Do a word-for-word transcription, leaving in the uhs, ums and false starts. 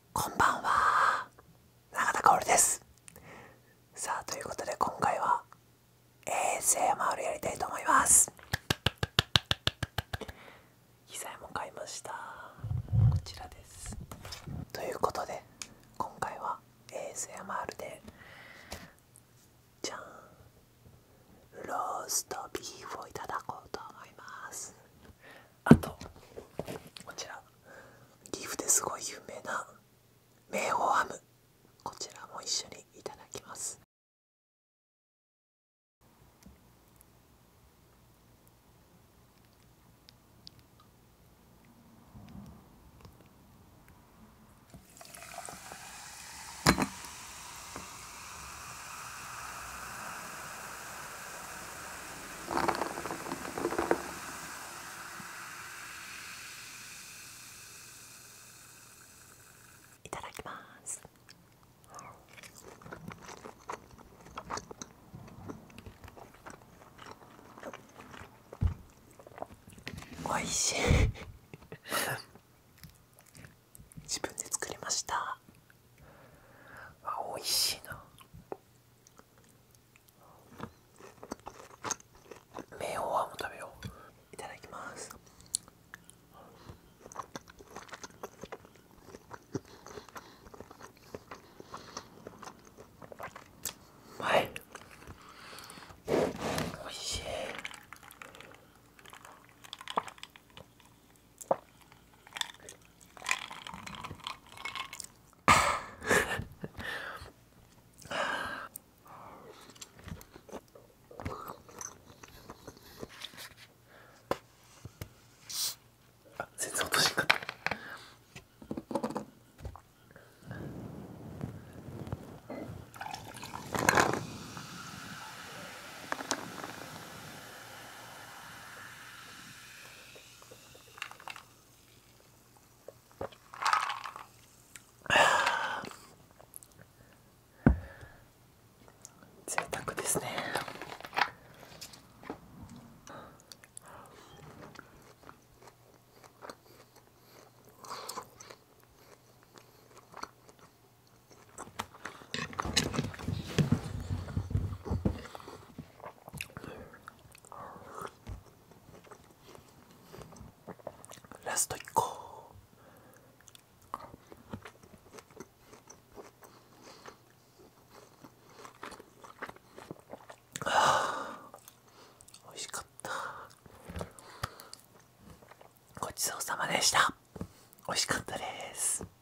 こんばんは、永田薫です。さあ、ということで今回は エーエスエムアール やりたいと思います。機材も買いました。こちらです。ということで今回は エーエスエムアール でじゃんローストビーフをいただこうと思います。あとこちら岐阜ですごい有名な明宝ハム、こちらも一緒にいただきます。いただきます。おいしい自分で作りました。あ、おいしいな。明宝ハム食べよう。いただきます。はい、おいしい。あ、全然落としんかった。贅沢ですね。ラストいっこ。美味しかった。ごちそうさまでした。美味しかったです。